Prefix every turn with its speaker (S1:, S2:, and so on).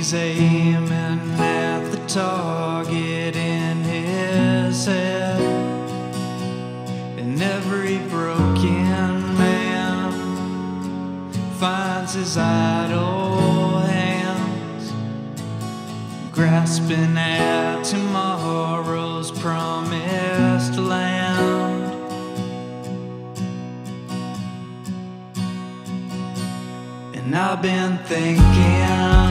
S1: he's aiming at the target in his head. And every broken man finds his idle hands grasping at tomorrow's promised land. And I've been thinking